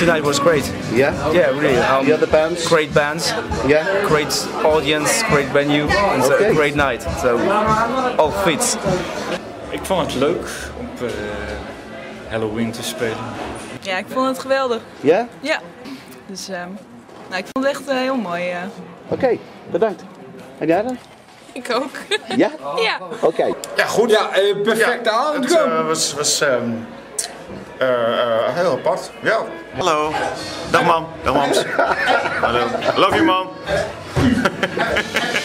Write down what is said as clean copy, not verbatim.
night was great. Yeah? Yeah, really. The other bands? Great bands. Yeah? Great audience, great venue, and so a great night. So, all fits. Ik vond het leuk om op Halloween te spelen. Ja, ik vond het geweldig. Ja? Ja. Dus nou, ik vond het echt heel mooi. Oké, bedankt. En jij dan? Ik ook. Ja? Ja. Oké. Ja, goed. Ja, perfecte avond. Het was heel apart. Ja. Hallo. Dag mam. Dag mams. Hallo. Love you mam.